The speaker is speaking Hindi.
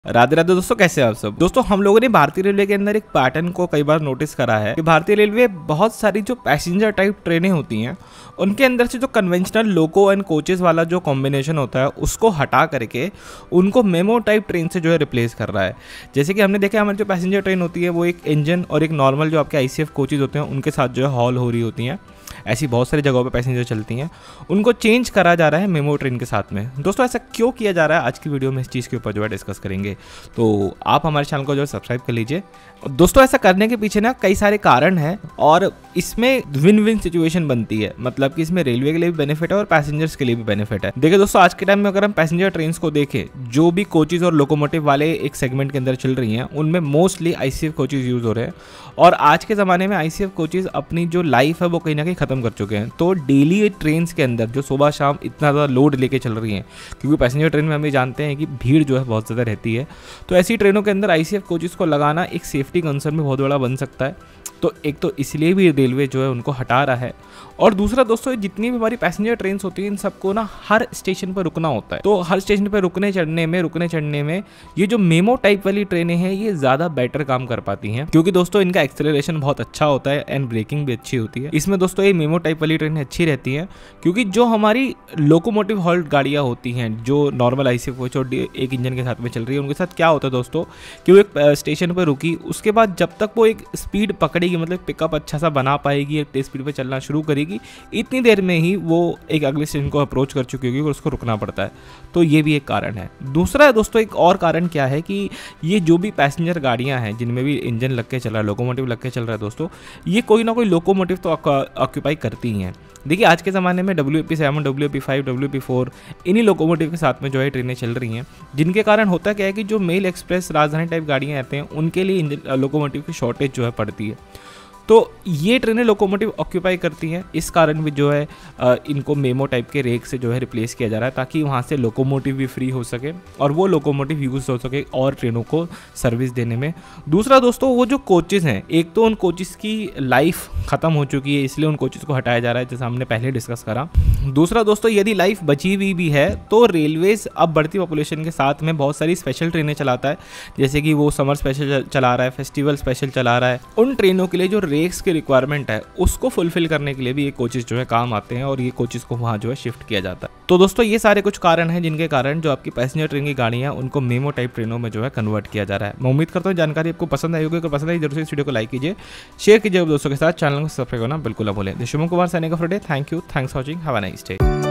राधे राधे दोस्तों, कैसे हैं आप सब। दोस्तों, हम लोगों ने भारतीय रेलवे के अंदर एक पैटर्न को कई बार नोटिस करा है कि भारतीय रेलवे बहुत सारी जो पैसेंजर टाइप ट्रेनें होती हैं उनके अंदर से जो कन्वेंशनल लोको एंड कोचेस वाला जो कॉम्बिनेशन होता है उसको हटा करके उनको मेमो टाइप ट्रेन से जो है रिप्लेस कर रहा है। जैसे कि हमने देखा, हमारी जो पैसेंजर ट्रेन होती है वो एक इंजन और एक नॉर्मल जो आपके ICF कोचेज होते हैं उनके साथ जो है हॉल हो रही होती हैं। ऐसी बहुत सारी जगहों पे पैसेंजर चलती हैं, उनको चेंज करा जा रहा है मेमो ट्रेन के साथ में। दोस्तों, ऐसा क्यों किया जा रहा है आज की वीडियो में इस चीज़ के ऊपर जो है डिस्कस करेंगे। तो आप हमारे चैनल को जो है सब्सक्राइब कर लीजिए। दोस्तों, ऐसा करने के पीछे ना कई सारे कारण हैं और इसमें विन विन सिचुएशन बनती है। मतलब कि इसमें रेलवे के लिए भी बेनिफिट है और पैसेंजर्स के लिए भी बेनिफिट है। देखिए दोस्तों, आज के टाइम में अगर हम पैसेंजर ट्रेन को देखें, जो भी कोचेज और लोकोमोटिव वाले एक सेगमेंट के अंदर चल रही हैं उनमें मोस्टली ICF कोचेज यूज हो रहे हैं। और आज के ज़माने में ICF कोचेज अपनी जो लाइफ है वो कहीं ना कहीं ख़त्म कर चुके हैं। तो डेली ट्रेन के अंदर जो सुबह शाम इतना ज़्यादा लोड लेके चल रही हैं, क्योंकि पैसेंजर ट्रेन में हम ये जानते हैं कि भीड़ जो है बहुत ज़्यादा रहती है, तो ऐसी ट्रेनों के अंदर ICF कोचेज को लगाना एक सेफ्टी कंसर्न में बहुत बड़ा बन सकता है। तो एक तो इसलिए भी रेलवे जो है उनको हटा रहा है, और दूसरा दोस्तों, जितनी भी हमारी पैसेंजर ट्रेन होती हैं इन सबको ना हर स्टेशन पर रुकना होता है। तो हर स्टेशन पर रुकने चढ़ने में ये जो मेमो टाइप वाली ट्रेनें हैं ये ज़्यादा बेटर काम कर पाती हैं, क्योंकि दोस्तों इनका एक्सेलरेशन बहुत अच्छा होता है एंड ब्रेकिंग भी अच्छी होती है। इसमें दोस्तों ये मेमो टाइप वाली ट्रेनें अच्छी रहती हैं, क्योंकि जो हमारी लोकोमोटिव हॉल्ट गाड़ियाँ होती हैं जो नॉर्मल ICF कोच और एक इंजन के साथ में चल रही है, उनके साथ क्या होता है दोस्तों कि वो एक स्टेशन पर रुकी, उसके बाद जब तक वो एक स्पीड पकड़ेगी, मतलब पिकअप अच्छा सा बना पाएगी, एक तेज स्पीड पे चलना शुरू करेगी, इतनी देर में ही वो एक अगले स्टेशन को अप्रोच कर चुकी होगी और उसको रुकना पड़ता है। तो ये भी एक कारण है। दूसरा दोस्तों, एक और कारण क्या है कि ये जो भी पैसेंजर गाड़ियां हैं जिनमें भी इंजन लग के चल रहा है, लोकोमोटिव लग के चल रहा है दोस्तों, ये कोई ना कोई लोकोमोटिव तो ऑक्यूपाई करती हैं। देखिए, आज के ज़माने में WP7, WP5, WP4 इन्हीं लोकोमोटिव के साथ में जो है ट्रेनें चल रही हैं, जिनके कारण होता क्या है कि जो मेल एक्सप्रेस राजधानी टाइप गाड़ियाँ आते हैं उनके लिए इंजन लोकोमोटिव की शॉर्टेज जो है पड़ती है। तो ये ट्रेनें लोकोमोटिव ऑक्यूपाई करती हैं, इस कारण भी जो है इनको मेमो टाइप के रेक से जो है रिप्लेस किया जा रहा है, ताकि वहाँ से लोकोमोटिव भी फ्री हो सके और वो लोकोमोटिव यूज हो सके और ट्रेनों को सर्विस देने में। दूसरा दोस्तों, वो जो कोचेज़ हैं, एक तो उन कोचेज़ की लाइफ ख़त्म हो चुकी है, इसलिए उन कोचेज़ को हटाया जा रहा है, जैसे हमने पहले डिस्कस करा। दूसरा दोस्तों, यदि लाइफ बची हुई भी है तो रेलवेज अब बढ़ती पॉपुलेशन के साथ में बहुत सारी स्पेशल ट्रेनें चलाता है, जैसे कि वो समर स्पेशल चला रहा है, फेस्टिवल स्पेशल चला रहा है। उन ट्रेनों के लिए जो रेक्स की रिक्वायरमेंट है उसको फुलफिल करने के लिए भी ये कोचेज जो है काम आते हैं और ये कोचेज को वहाँ जो है शिफ्ट किया जाता है। तो दोस्तों, ये सारे कुछ कारण हैं जिनके कारण जो आपकी पैसेंजर ट्रेन की गाड़ियाँ उनको मेमो टाइप ट्रेनों में जो है कन्वर्ट किया जा रहा है। मैं उम्मीद करता हूँ जानकारी आपको पसंद आई होगी। अगर पसंद आई जरूर से इस वीडियो को लाइक कीजिए, शेयर कीजिए दोस्तों के साथ, चैनल को सब्सक्राइब करना बिल्कुल ना भूलें। शुभम कुमार सैनिक of the day. Thank you, thanks for watching, have a nice day.